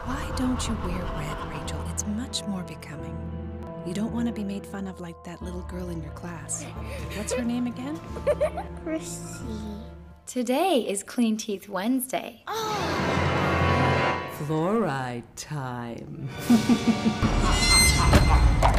Why don't you wear red, Rachel? It's much more becoming. You don't want to be made fun of like that little girl in your class. What's her name again? Chrissy. Today is Clean Teeth Wednesday. Fluoride time.